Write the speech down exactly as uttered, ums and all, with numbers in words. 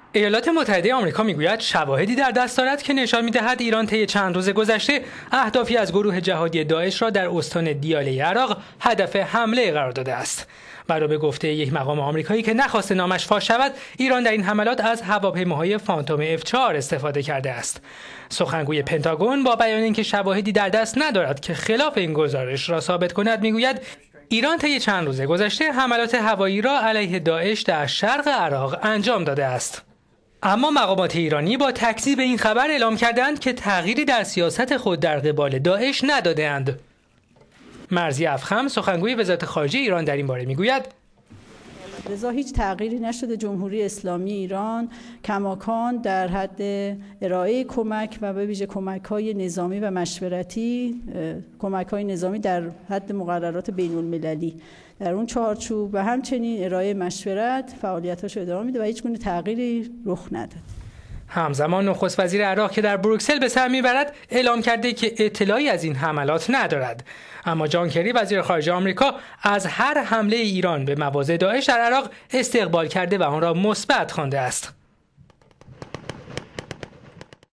ایالات متحده آمریکا میگوید شواهدی در دست دارد که نشان می‌دهد ایران طی چند روز گذشته اهدافی از گروه جهادی داعش را در استان دیاله عراق هدف حمله قرار داده است. برای به گفته یک مقام آمریکایی که نخواست نامش فاش شود، ایران در این حملات از هواپیماهای فانتوم اف چهار استفاده کرده است. سخنگوی پنتاگون با بیان اینکه شواهدی در دست ندارد که خلاف این گزارش را ثابت کند، میگوید ایران طی چند روز گذشته حملات هوایی را علیه داعش در شرق عراق انجام داده است. اما مقامات ایرانی با تکذیب این خبر اعلام کردند که تغییری در سیاست خود در قبال داعش نداده‌اند. مرضی افخم سخنگوی وزارت خارجه ایران در این باره میگوید لذا هیچ تغییری نشده. جمهوری اسلامی ایران کماکان در حد ارائه کمک و به ویژه کمک‌های نظامی و مشورتی، کمک‌های نظامی در حد مقررات بین‌المللی در اون چارچوب و همچنین ارائه مشورت فعالیت‌هاش ادامه میده و هیچ گونه تغییری رخ نداد. همزمان نخست وزیر عراق که در بروکسل به سر میبرد اعلام کرده که اطلاعی از این حملات ندارد. اما جان کری وزیر خارجه آمریکا از هر حمله ایران به مواضع داعش در عراق استقبال کرده و آن را مثبت خوانده است.